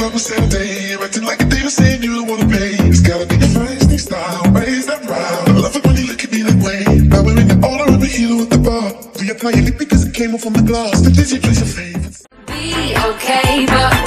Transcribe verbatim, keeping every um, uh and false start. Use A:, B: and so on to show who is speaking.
A: club on Saturday, acting like a diva, saying you don't wanna pay. It's gotta be your feisty style, raise that round. I love it when you look at me that way. Now we're in the order of a hero at the bar. We apply your lip because it came off on the glass. The Disney plays your favorites.
B: Be okay, but